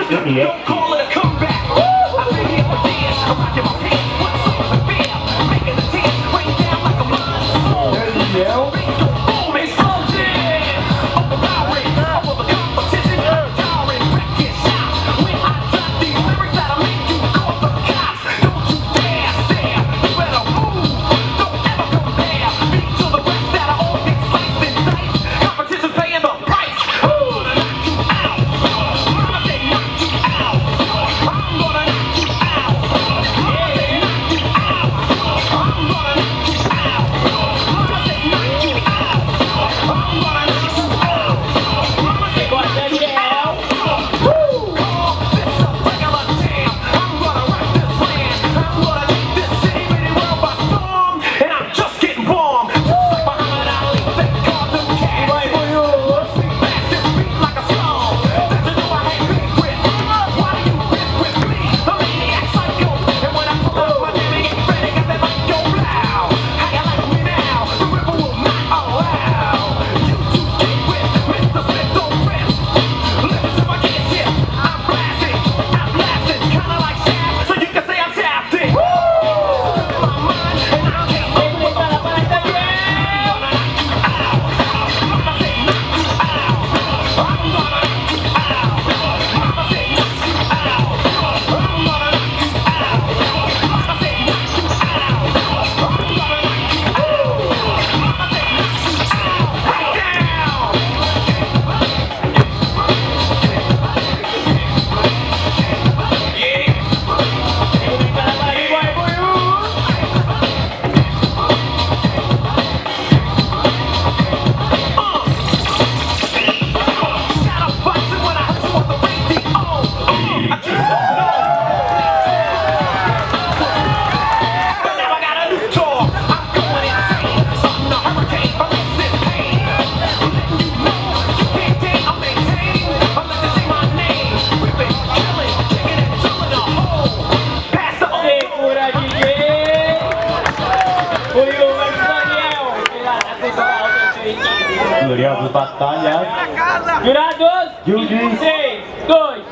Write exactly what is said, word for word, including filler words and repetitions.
Don't call it a comeback. I've been here for years. I'm rocking my pants. What songs are fair? Making the tears rain down like a monsoon. Boom, explosion. Overpowering. Over the competition. Towering. Wreck your shop. When I drop these lyrics that'll make you call the cops. Don't you dare stare. You better move. Don't ever compare me to the rest that are all get sliced and diced. Competition's paying the price. Curiosos batalhas. Jurados, Júris. três, dois,